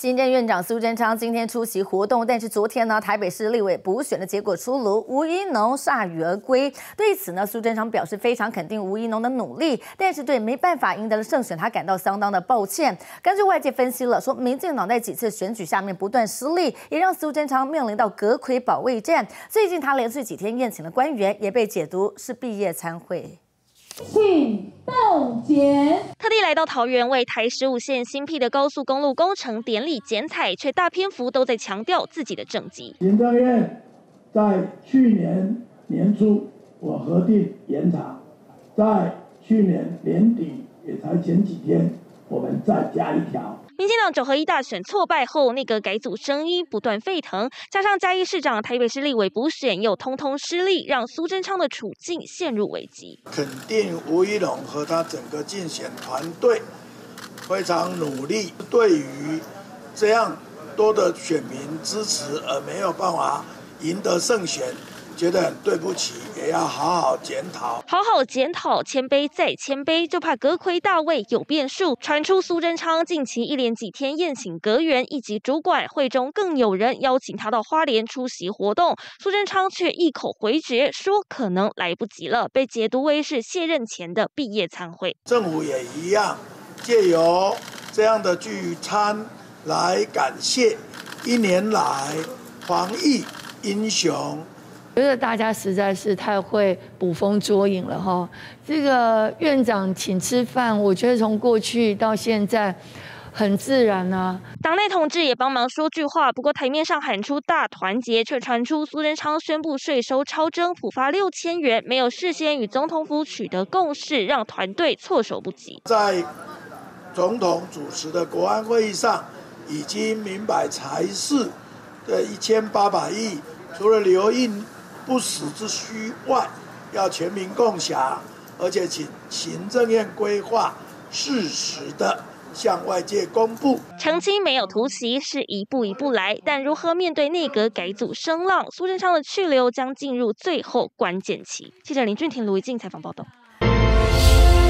行政院长苏贞昌今天出席活动，但是昨天呢，台北市立委补选的结果出炉，吴怡农铩羽而归。对此呢，苏贞昌表示非常肯定吴怡农的努力，但是对没办法赢得了胜选，他感到相当的抱歉。根据外界分析了，说民进党在几次选举下面不断失利，也让苏贞昌面临到阁揆保卫战。最近他连续几天宴请的官员，也被解读是毕业参会。 请冻结。 特地来到桃园为台15线新辟的高速公路工程典礼剪彩，却大篇幅都在强调自己的政绩。 行政院在去年年初我核定延长，在去年年底也才前几天，我们再加一条。 民进党9合1大选挫败后，内阁改组声音不断沸腾，加上嘉义市长、台北市立委补选又通通失利，让苏贞昌的处境陷入危机。 肯定吴怡农和他整个竞选团队非常努力，对于这样多的选民支持而没有办法赢得胜选，觉得很对不起，也要好好检讨。 好好检讨，谦卑再谦卑，就怕阁揆大位有变数。传出苏贞昌近期一连几天宴请阁员一级主管，会中更有人邀请他到花莲出席活动，苏贞昌却一口回绝，说可能来不及了，被解读为是卸任前的毕业参会。 政府也一样，借由这样的聚餐来感谢1年来防疫英雄。 觉得大家实在是太会捕风捉影了哈！这个院长请吃饭，我觉得从过去到现在很自然啊。 党内同志也帮忙说句话，不过台面上喊出大团结，却传出苏贞昌宣布税收超征，普发6000元，没有事先与总统府取得共识，让团队措手不及。 在总统主持的国安会议上，已经明摆才是的1800亿，除了留印不时之需外，要全民共享，而且请行政院规划适时的向外界公布。 澄清没有突袭，是一步一步来，但如何面对内阁改组声浪，苏贞昌的去留将进入最后关键期。记者林俊廷、卢怡静采访报道。